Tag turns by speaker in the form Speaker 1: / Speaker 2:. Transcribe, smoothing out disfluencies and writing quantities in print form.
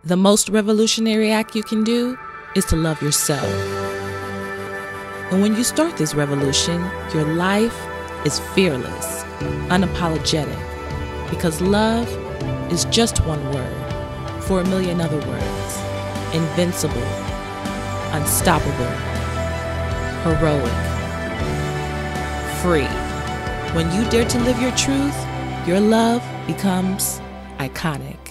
Speaker 1: The most revolutionary act you can do is to love yourself. And when you start this revolution, your life is fearless, unapologetic, because love is just one word for a million other words. Invincible, unstoppable, heroic, free. When you dare to live your truth, your love becomes iconic.